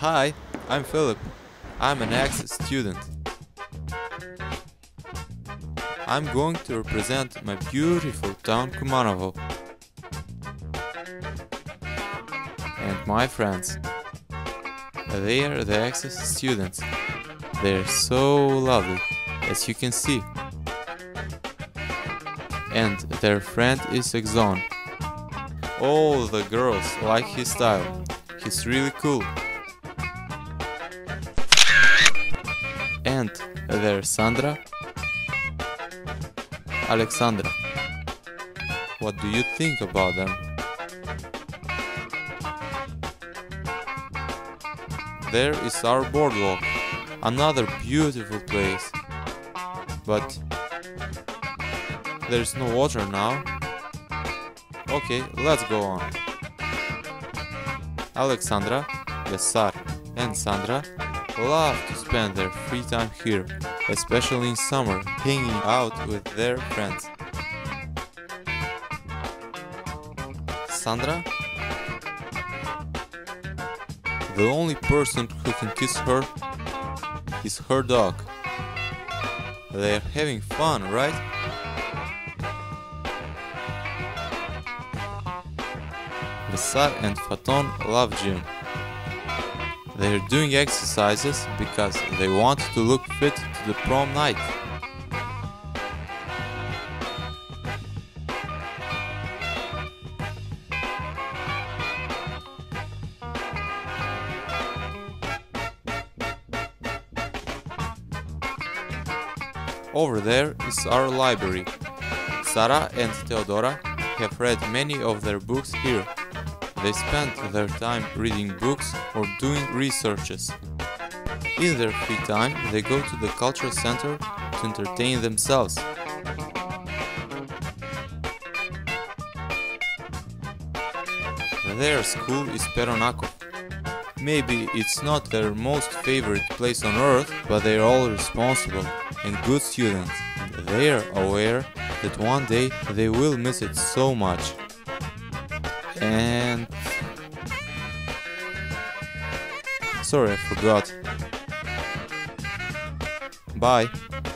Hi, I'm Philip. I'm an ex-student. I'm going to represent my beautiful town Kumanovo. And my friends. They are the ex-students. They're so lovely, as you can see. And their friend is Exxon. All the girls like his style. He's really cool. And there's Sandra, Alexandra. What do you think about them? There is our boardwalk, another beautiful place. But there's no water now. Okay, let's go on. Alexandra, Besar, and Sandra love to spend their free time here, especially in summer, hanging out with their friends. Sandra? The only person who can kiss her is her dog. They are having fun, right? Besar and Faton love gym. They are doing exercises because they want to look fit to the prom night. Over there is our library. Sara and Theodora have read many of their books here. They spend their time reading books or doing researches. In their free time, they go to the cultural center to entertain themselves. Their school is Peronakov. Maybe it's not their most favorite place on earth, but they are all responsible and good students. They are aware that one day they will miss it so much. And... sorry, I forgot. Bye.